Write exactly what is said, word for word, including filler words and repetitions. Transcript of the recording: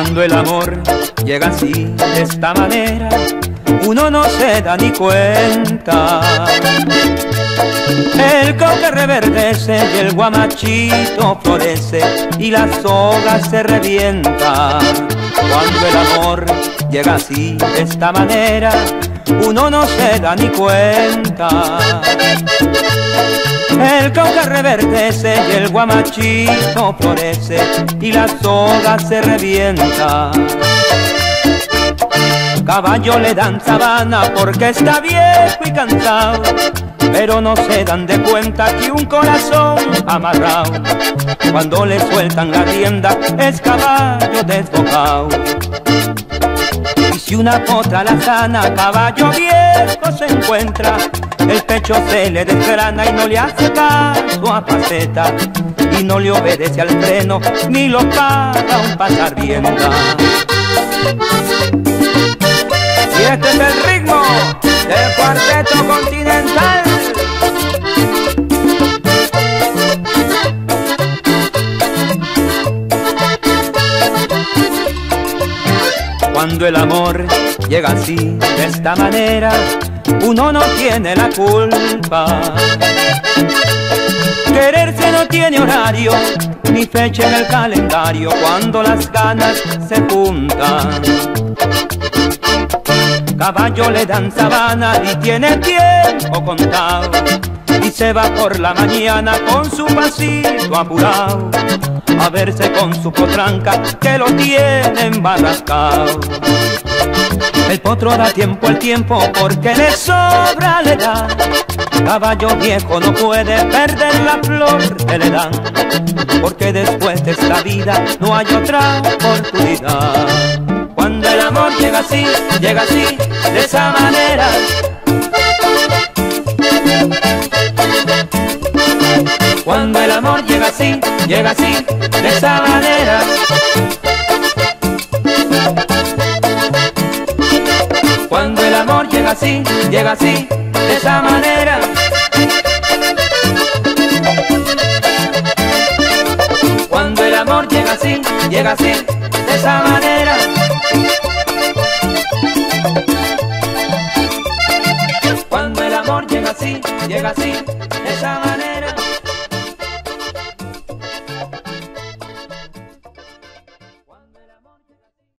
Cuando el amor llega así, de esta manera, uno no se da ni cuenta. El cauca reverdece y el guamachito florece y la soga se revienta. Cuando el amor llega así, de esta manera, uno no se da ni cuenta. El cauca reverdece y el guamachito florece y la soga se revienta. Caballo le dan sabana porque está viejo y cansado, pero no se dan de cuenta que un corazón amarrado, cuando le sueltan la rienda, es caballo desbocado. Y si una potra la sana, caballo viejo se encuentra, el pecho se le desgrana y no le hace caso a Paceta, y no le obedece al freno, ni lo paga un pasarrienda. Y este es el ritmo del Cuarteto Continental. Cuando el amor llega así, de esta manera, uno no tiene la culpa. Quererse no tiene horario, ni fecha en el calendario, cuando las ganas se juntan. Caballo le dan sabana y tiene tiempo contado, y se va por la mañana con su pasito apurado a verse con su potranca que lo tiene embarrascado. El potro da tiempo al tiempo porque le sobra la edad. Caballo viejo no puede perder la flor que le dan, porque después de esta vida no hay otra oportunidad. Cuando el amor llega así, llega así, de esa manera, cuando el amor llega así, llega así, de esa manera, cuando el amor llega así, llega así, de esa manera, cuando el amor llega así, llega así, de esa manera, cuando el amor llega así, llega así, de esa manera.